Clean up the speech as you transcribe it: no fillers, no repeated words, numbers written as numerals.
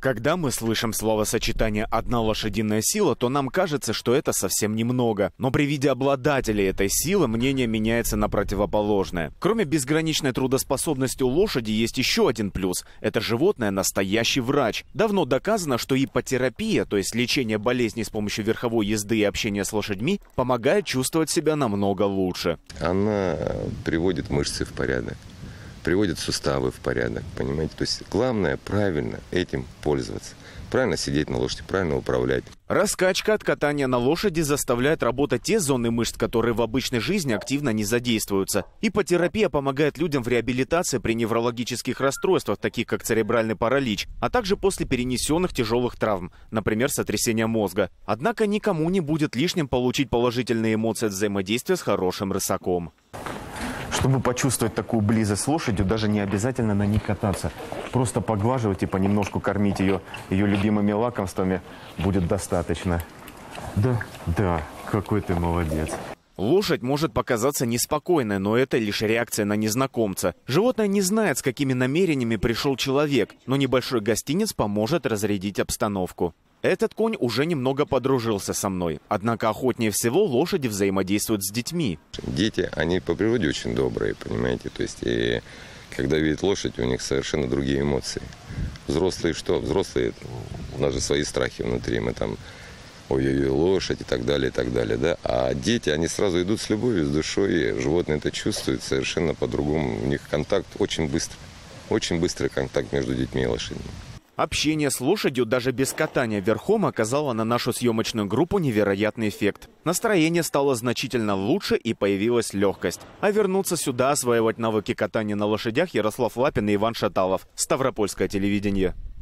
Когда мы слышим словосочетание «одна лошадиная сила», то нам кажется, что это совсем немного. Но при виде обладателей этой силы мнение меняется на противоположное. Кроме безграничной трудоспособности у лошади есть еще один плюс. Это животное настоящий врач. Давно доказано, что иппотерапия, то есть лечение болезней с помощью верховой езды и общения с лошадьми, помогает чувствовать себя намного лучше. Она приводит мышцы в порядок, приводит суставы в порядок, понимаете? То есть главное правильно этим пользоваться. Правильно сидеть на лошади, правильно управлять. Раскачка от катания на лошади заставляет работать те зоны мышц, которые в обычной жизни активно не задействуются. Иппотерапия помогает людям в реабилитации при неврологических расстройствах, таких как церебральный паралич, а также после перенесенных тяжелых травм, например, сотрясения мозга. Однако никому не будет лишним получить положительные эмоции от взаимодействия с хорошим рысаком. Чтобы почувствовать такую близость с лошадью, даже не обязательно на ней кататься. Просто поглаживать и понемножку кормить ее любимыми лакомствами будет достаточно. Да, какой ты молодец. Лошадь может показаться неспокойной, но это лишь реакция на незнакомца. Животное не знает, с какими намерениями пришел человек, но небольшой гостинец поможет разрядить обстановку. Этот конь уже немного подружился со мной. Однако охотнее всего лошади взаимодействуют с детьми. Дети, они по природе очень добрые, понимаете? То есть, и когда видят лошадь, у них совершенно другие эмоции. Взрослые что? Взрослые, у нас же свои страхи внутри. Мы там, ой-ой-ой, лошадь и так далее, да? А дети, они сразу идут с любовью, с душой. Животные это чувствуют совершенно по-другому. У них контакт очень быстрый. Очень быстрый контакт между детьми и лошадьми. Общение с лошадью даже без катания верхом оказало на нашу съемочную группу невероятный эффект. Настроение стало значительно лучше и появилась легкость. А вернуться сюда, осваивать навыки катания на лошадях Ярослав Лапин и Иван Шаталов. Ставропольское телевидение.